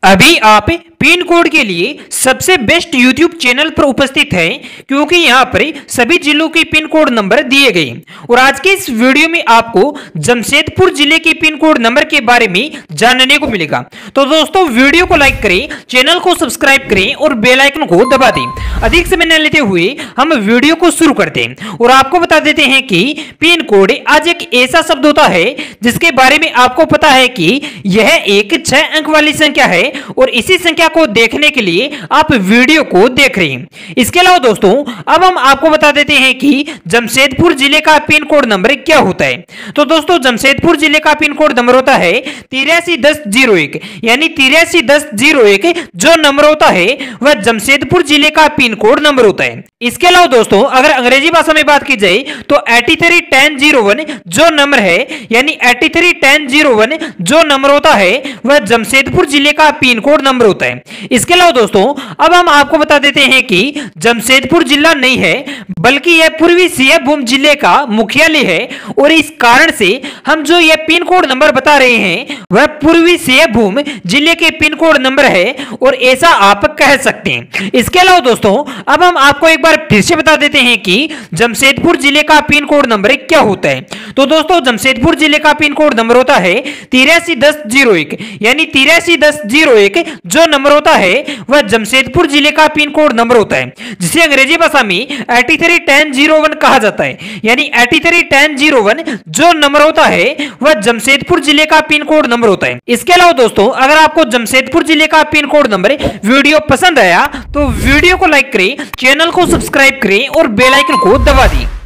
अभी आप pin code के लिए सबसे बेस्ट यूट्यूब चैनल पर उपस्थित हैं, क्योंकि यहां पर सभी जिलों के पिन कोड नंबर दिए गए। और आज के इस वीडियो में आपको जमशेदपुर जिले के पिन कोड नंबर के बारे में जानने को मिलेगा। तो दोस्तों वीडियो को लाइक करें, चैनल को सब्सक्राइब करें और बेल आइकन को दबा दें। अधिक समय न लेते हुए हम वीडियो को शुरू करते हैं और आपको बता देते हैं कि पिन कोड आज एक ऐसा शब्द होता है जिसके बारे में आपको पता है कि यह एक 6 अंक वाली संख्या है और इसी संख्या को देखने के लिए आप वीडियो को देख रहे हैं। इसके अलावा दोस्तों अब हम आपको बता देते हैं कि जमशेदपुर जिले का पिन कोड नंबर क्या होता है। तो दोस्तों जमशेदपुर जिले का पिन कोड नंबर होता है 831001, यानी 831001 जो नंबर होता है वह जमशेदपुर जिले का पिन कोड नंबर होता है। इसके अलावा दोस्तों अगर अंग्रेजी भाषा में बात की जाए तो 831001 जो नंबर है, यानी 831001 जो नंबर होता है वह जमशेदपुर जिले का पिन कोड नंबर होता है। इसके अलावा दोस्तों अब हम आपको बता देते हैं कि जमशेदपुर जिला नहीं है बल्कि यह पूर्वी सिंहभूम जिले का मुख्यालय है और इस कारण से हम जो यह पिन कोड नंबर बता रहे हैं वह पूर्वी सिंहभूम जिले के पिन कोड नंबर है और ऐसा आप कह सकते हैं। इसके अलावा दोस्तों अब हम आपको एक बार फिर से बता देते हैं कि जमशेदपुर जिले का पिन कोड नंबर क्या होता है। तो दोस्तों जमशेदपुर जिले का पिन कोड नंबर होता है 831001, यानी 831001 जो नंबर होता है वह जमशेदपुर जिले का पिन कोड नंबर होता है, जिसे अंग्रेजी भाषा में 831001 कहा जाता है। यानी 831001 जो नंबर होता है वह जमशेदपुर जिले का पिन कोड नंबर होता है। इसके अलावा दोस्तों अगर आपको जमशेदपुर जिले का पिन कोड नंबर वीडियो पसंद आया तो वीडियो को लाइक करें, चैनल को सब्सक्राइब करें और बेल आइकन को दबा दें।